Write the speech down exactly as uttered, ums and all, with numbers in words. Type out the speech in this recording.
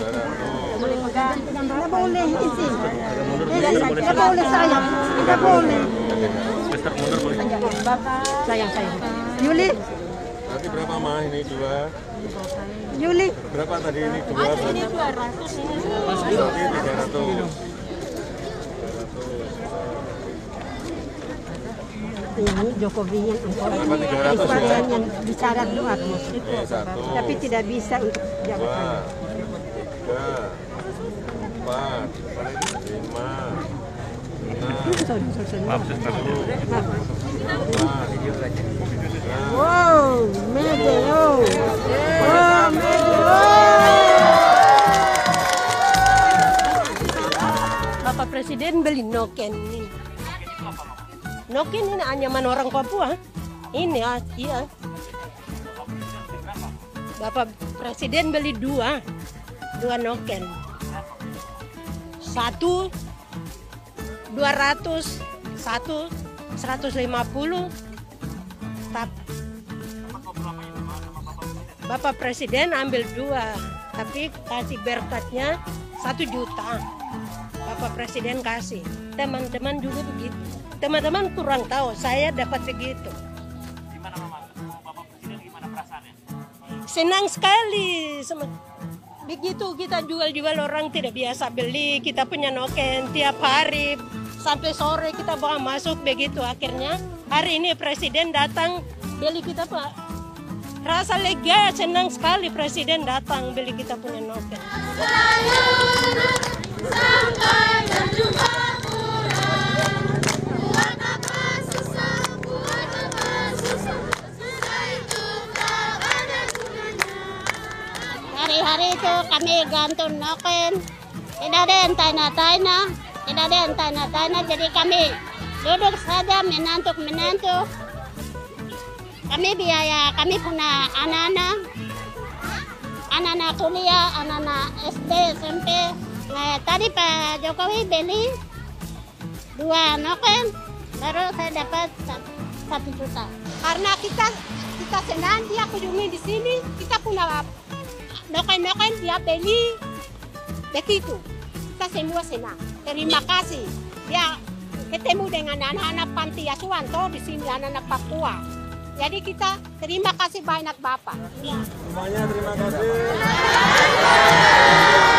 boleh pegang. Tidak boleh isi. Tidak boleh sayang. Tidak boleh. Sayang sayang. Yuli. Nanti berapa mah ini dua? Yuli. Berapa tadi ini dua? Ini dua ratus ini. Nanti tiga ratus. Ini Jokowi yang presiden yang bicara dua tapi tidak bisa untuk jabatan. Tiga, empat, lima, wow, medio, wow, medio. Bapak Presiden beli noken ini. Noken ini anyaman orang Papua. Ini ah, iya. Bapak Presiden beli dua, dua noken. Satu dua ratus, satu seratus lima puluh. Bapak Presiden ambil dua, tapi kasih berkatnya satu juta. Bapak Presiden kasih. Teman-teman juga begitu. Teman-teman kurang tahu, saya dapat begitu. Gimana Mama? Bapak Presiden gimana perasaannya? Senang sekali. Begitu kita jual-jual orang tidak biasa beli, kita punya noken tiap hari sampai sore kita bawa masuk begitu. Akhirnya hari ini Presiden datang beli kita Pak. Rasa lega, senang sekali Presiden datang beli kita punya noken. Sampai berjumpa. Hari-hari itu kami gantung noken, tidak ada yang tanya-tanya, tidak ada yang tanya-tanya, jadi kami duduk saja menantuk-menantuk. Kami biaya, kami punya anak-anak, anak-anak kuliah, anak-anak S D, S M P. Nah, tadi Pak Jokowi beli dua noken, baru saya dapat satu juta. Karena kita kita senang dia kunjungi di sini, kita punya noken-noken dia beli begitu. Kita semua senang. Terima kasih. Dia ketemu dengan anak-anak panti asuhan toh di sini anak-anak Papua. Jadi kita terima kasih banyak Bapak. Semuanya terima kasih.